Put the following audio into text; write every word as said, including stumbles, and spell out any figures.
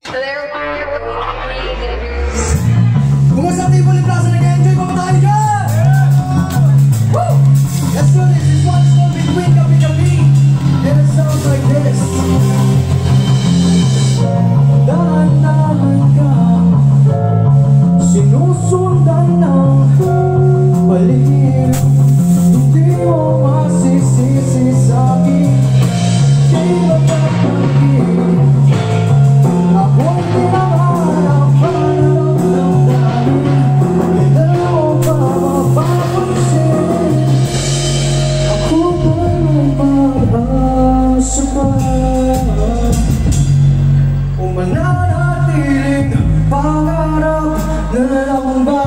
Kung sa Tivoli Plaza nag-enjoy pa ba tayo dyan? Woo! Let's do this. This one's called Between Gabi-Gabi. And it sounds like this. Dahan-dahan ka, sinusundan ng paligid. Hindi mo masisisi sa'kin, di ba kapagin? Ako'y tinamarap para damdamin, kailan mo pa mapapansin? Ako ba'y may pag-asa pa? O mananatiling pangarap na lang ba?